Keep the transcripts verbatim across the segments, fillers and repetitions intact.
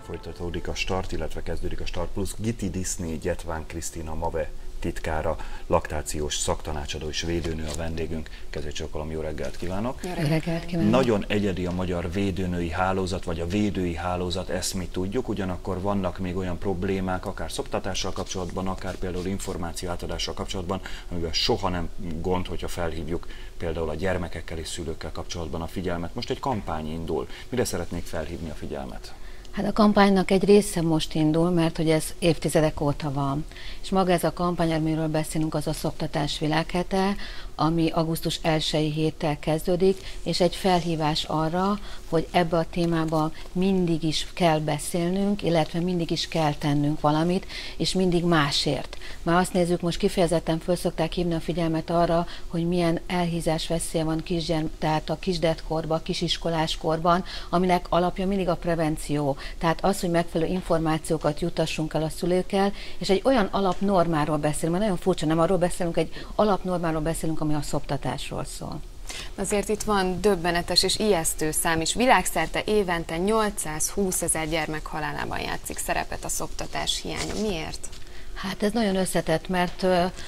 folytatódik a Start, illetve kezdődik a Start Plus. Gitti Diszney Gyetván Krisztina Mave titkára, laktációs szaktanácsadó és védőnő a vendégünk. Kezécsokolom, jó reggelt kívánok! Jó reggelt kívánok! Nagyon egyedi a magyar védőnői hálózat, vagy a védői hálózat, ezt mi tudjuk, ugyanakkor vannak még olyan problémák, akár szoptatással kapcsolatban, akár például információ átadással kapcsolatban, amivel soha nem gond, hogyha felhívjuk például a gyermekekkel és szülőkkel kapcsolatban a figyelmet. Most egy kampány indul. Mire szeretnék felhívni a figyelmet? Hát a kampánynak egy része most indul, mert hogy ez évtizedek óta van. És maga ez a kampány, amiről beszélünk, az a Szoptatás Világhete, ami augusztus elsei héttel kezdődik, és egy felhívás arra, hogy ebbe a témába mindig is kell beszélnünk, illetve mindig is kell tennünk valamit, és mindig másért. Már azt nézzük, most kifejezetten föl szokták hívni a figyelmet arra, hogy milyen elhízás veszélye van kisgyermek, tehát a kisdetkorban, kisiskolás korban, aminek alapja mindig a prevenció. Tehát az, hogy megfelelő információkat jutassunk el a szülőkkel, és egy olyan alapnormáról beszélünk, mert nagyon furcsa, nem arról beszélünk, egy alapnormáról beszélünk, ami a szoptatásról szól. Azért itt van döbbenetes és ijesztő szám is. Világszerte évente nyolcszázhúszezer gyermek halálában játszik szerepet a szoptatás hiánya. Miért? Hát ez nagyon összetett, mert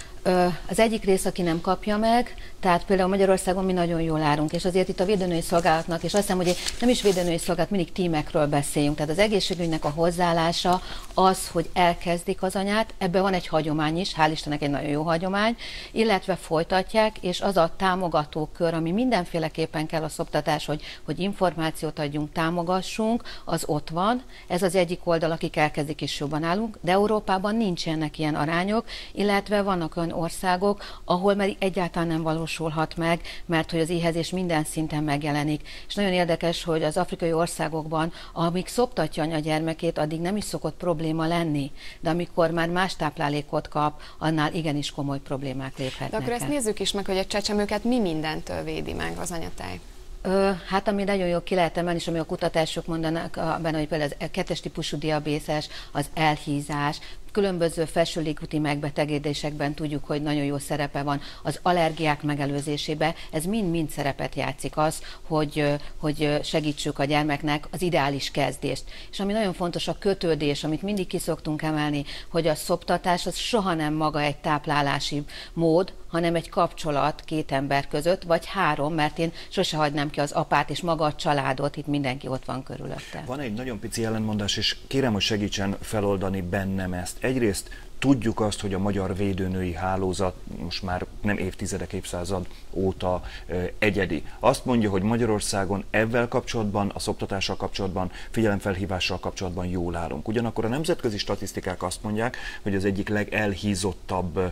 az egyik rész, aki nem kapja meg, tehát például Magyarországon mi nagyon jól állunk, és azért itt a védőnői szolgálatnak, és azt hiszem, hogy nem is védőnői szolgálat, mindig tímekről beszéljünk, tehát az egészségügynek a hozzáállása az, hogy elkezdik az anyát, ebben van egy hagyomány is, hál' Istennek egy nagyon jó hagyomány, illetve folytatják, és az a támogató kör, ami mindenféleképpen kell a szoptatás, hogy, hogy információt adjunk, támogassunk, az ott van, ez az egyik oldal, akik elkezdik, és jobban állunk, de Európában nincsenek ilyen arányok, illetve vannak olyan országok, ahol már egyáltalán nem valósulhat meg, mert hogy az éhezés minden szinten megjelenik. És nagyon érdekes, hogy az afrikai országokban, amíg szoptatja anya gyermekét, addig nem is szokott probléma lenni, de amikor már más táplálékot kap, annál igenis komoly problémák léphetnek. De akkor ezt nézzük is meg, hogy a csecsemőket mi mindentől védi meg az anyatej? Ö, hát ami nagyon jó ki lehet emelni, és ami a kutatások mondanak benne, hogy például a kettes típusú diabészes, az elhízás, különböző felső légúti megbetegedésekben tudjuk, hogy nagyon jó szerepe van, az allergiák megelőzésébe, ez mind-mind szerepet játszik az, hogy, hogy segítsük a gyermeknek az ideális kezdést. És ami nagyon fontos, a kötődés, amit mindig ki szoktunk emelni, hogy a szoptatás az soha nem maga egy táplálási mód, hanem egy kapcsolat két ember között, vagy három, mert én sose hagynám ki az apát és maga a családot, itt mindenki ott van körülötte. Van egy nagyon pici ellentmondás, és kérem, hogy segítsen feloldani bennem ezt. Egyrészt tudjuk azt, hogy a magyar védőnői hálózat most már nem évtizedek, évszázad óta egyedi. Azt mondja, hogy Magyarországon ezzel kapcsolatban, a szoptatással kapcsolatban, figyelemfelhívással kapcsolatban jól állunk. Ugyanakkor a nemzetközi statisztikák azt mondják, hogy az egyik legelhízottabb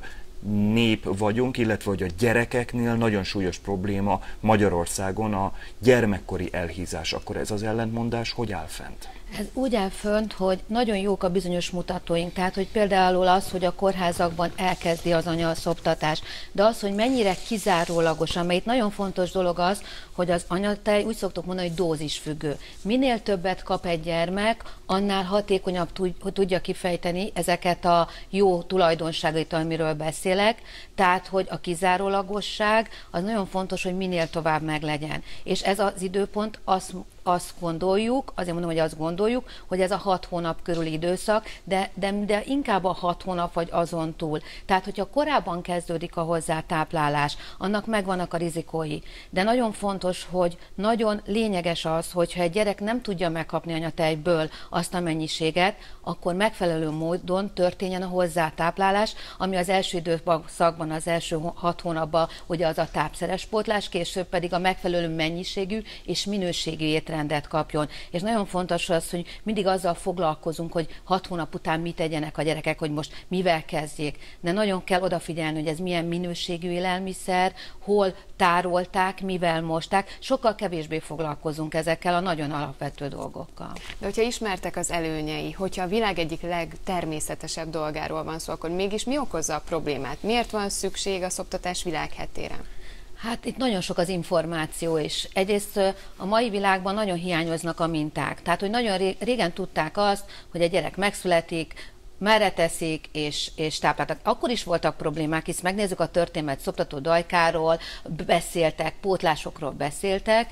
nép vagyunk, illetve hogy a gyerekeknél nagyon súlyos probléma Magyarországon a gyermekkori elhízás. Akkor ez az ellentmondás hogy áll fent? Ez úgy áll fönt, hogy nagyon jók a bizonyos mutatóink, tehát hogy például az, hogy a kórházakban elkezdi az anya a szoptatást, de az, hogy mennyire kizárólagosan, mert itt nagyon fontos dolog az, hogy az anyatej, úgy szoktuk mondani, hogy dózisfüggő. Minél többet kap egy gyermek, annál hatékonyabb tudja kifejteni ezeket a jó tulajdonságait, amiről beszélek, tehát hogy a kizárólagosság az nagyon fontos, hogy minél tovább meglegyen. És ez az időpont azt azt gondoljuk, azért mondom, hogy azt gondoljuk, hogy ez a hat hónap körüli időszak, de, de, de inkább a hat hónap vagy azon túl. Tehát, hogyha korábban kezdődik a hozzátáplálás, annak megvannak a rizikói. De nagyon fontos, hogy nagyon lényeges az, hogyha egy gyerek nem tudja megkapni anyatejből azt a mennyiséget, akkor megfelelő módon történjen a hozzátáplálás, ami az első időszakban, az első hat hónapban ugye az a tápszeres pótlás, később pedig a megfelelő mennyiségű és minőségű étrendet kapjon. És nagyon fontos az, hogy mindig azzal foglalkozunk, hogy hat hónap után mit tegyenek a gyerekek, hogy most mivel kezdjék. De nagyon kell odafigyelni, hogy ez milyen minőségű élelmiszer, hol tárolták, mivel mosták. Sokkal kevésbé foglalkozunk ezekkel a nagyon alapvető dolgokkal. De hogyha ismertek az előnyei, hogyha a világ egyik legtermészetesebb dolgáról van szó, akkor mégis mi okozza a problémát? Miért van szükség a szoptatás világhetére? Hát itt nagyon sok az információ, és egyrészt a mai világban nagyon hiányoznak a minták. Tehát, hogy nagyon régen tudták azt, hogy egy gyerek megszületik, merre teszik, és, és tápláltak. Akkor is voltak problémák, hisz megnézzük a történet Szoptató Dajkáról, beszéltek, pótlásokról beszéltek.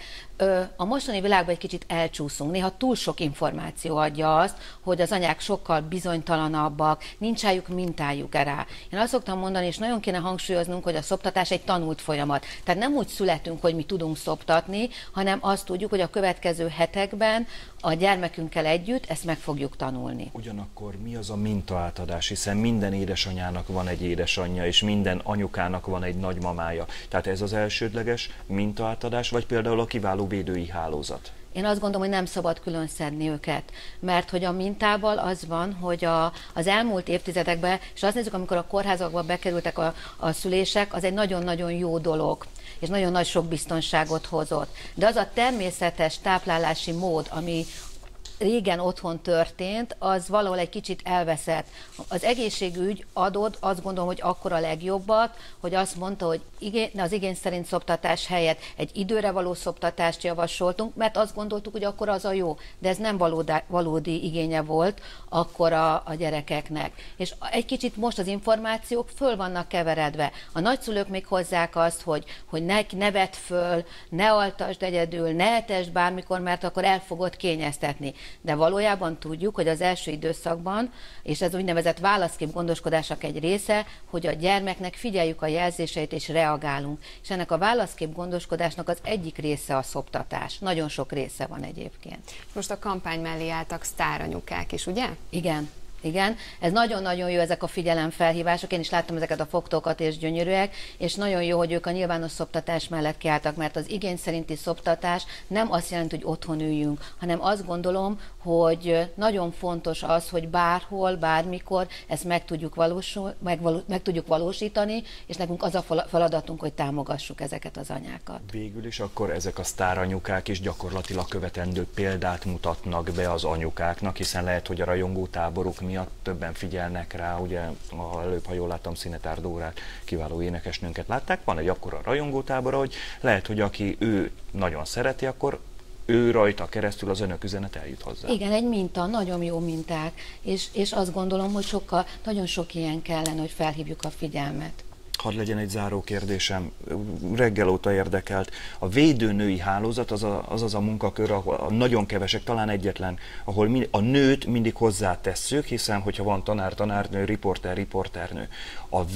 A mostani világban egy kicsit elcsúszunk. Néha túl sok információ adja azt, hogy az anyák sokkal bizonytalanabbak, nincs rájuk mintájuk erre. Én azt szoktam mondani, és nagyon kéne hangsúlyoznunk, hogy a szoptatás egy tanult folyamat. Tehát nem úgy születünk, hogy mi tudunk szoptatni, hanem azt tudjuk, hogy a következő hetekben a gyermekünkkel együtt ezt meg fogjuk tanulni. Ugyanakkor mi az a mintaátadás, hiszen minden édesanyának van egy édesanyja, és minden anyukának van egy nagymamája. Tehát ez az elsődleges mintaátadás, vagy például a kiváló védői hálózat? Én azt gondolom, hogy nem szabad külön szedni őket, mert hogy a mintával az van, hogy a, az elmúlt évtizedekben, és azt nézzük, amikor a kórházakba bekerültek a, a szülések, az egy nagyon-nagyon jó dolog, és nagyon nagy sok biztonságot hozott. De az a természetes táplálási mód, ami régen otthon történt, az valahol egy kicsit elveszett. Az egészségügy adott, azt gondolom, hogy akkor a legjobbat, hogy azt mondta, hogy igény, az igény szerint szoptatás helyett egy időre való szoptatást javasoltunk, mert azt gondoltuk, hogy akkor az a jó, de ez nem valódi, valódi igénye volt akkor a, a gyerekeknek. És egy kicsit most az információk föl vannak keveredve. A nagyszülők még hozzák azt, hogy, hogy ne, ne vedd föl, ne altasd egyedül, ne etesd bármikor, mert akkor el fogod kényeztetni. De valójában tudjuk, hogy az első időszakban, és ez úgynevezett válaszkép gondoskodásnak egy része, hogy a gyermeknek figyeljük a jelzéseit és reagálunk. És ennek a válaszkép gondoskodásnak az egyik része a szoptatás. Nagyon sok része van egyébként. Most a kampány mellé álltak sztáranyukák is, ugye? Igen. Igen, ez nagyon-nagyon jó, ezek a figyelemfelhívások, én is láttam ezeket a fogtókat, és gyönyörűek, és nagyon jó, hogy ők a nyilvános szoptatás mellett kiálltak, mert az igény szerinti szoptatás nem azt jelenti, hogy otthon üljünk, hanem azt gondolom, hogy nagyon fontos az, hogy bárhol, bármikor ezt meg tudjuk, valósul, meg, való, meg tudjuk valósítani, és nekünk az a feladatunk, hogy támogassuk ezeket az anyákat. Végül is akkor ezek a sztáranyukák is gyakorlatilag követendő példát mutatnak be az anyukáknak, hiszen lehet, hogy a rajongótáboruk miatt többen figyelnek rá, ugye előbb, ha jól láttam, Szinetár Dórát, kiváló énekesnőnket látták, van egy akkora rajongótábora, hogy lehet, hogy aki ő nagyon szereti, akkor ő rajta keresztül az önök üzenet eljut hozzá. Igen, egy minta, nagyon jó minták, és, és azt gondolom, hogy sokkal, nagyon sok ilyen kellene, hogy felhívjuk a figyelmet. Hadd legyen egy záró kérdésem, reggel óta érdekelt. A védőnői hálózat az a, az, az a munkakör, ahol nagyon kevesek, talán egyetlen, ahol mi, a nőt mindig hozzátesszük, hiszen hogyha van tanár, tanárnő, riporter, riporternő. A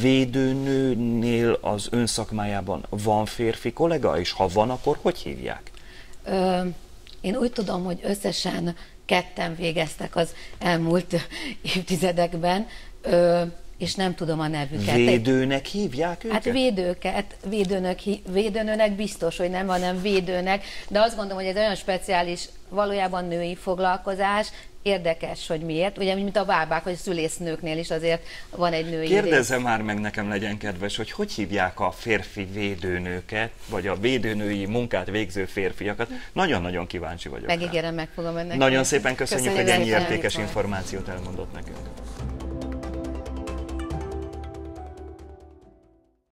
védőnőnél az ön szakmájában van férfi kollega, és ha van, akkor hogy hívják? Ö, én úgy tudom, hogy összesen ketten végeztek az elmúlt évtizedekben, ö, és nem tudom a nevüket. Védőnek hívják őket? Hát védőket, védőnök, védőnőnek biztos, hogy nem, hanem védőnek, de azt gondolom, hogy ez olyan speciális, valójában női foglalkozás, érdekes, hogy miért. Ugye, mint a bábák, hogy a szülésznőknél is azért van egy női Kérdezze rész. már meg nekem, legyen kedves, hogy hogy hívják a férfi védőnőket, vagy a védőnői munkát végző férfiakat. Nagyon-nagyon kíváncsi vagyok. Megígérem, meg fogom ennek. Nagyon szépen köszönjük, Köszönjük, hogy ennyi szépen. értékes információt elmondott nekünk.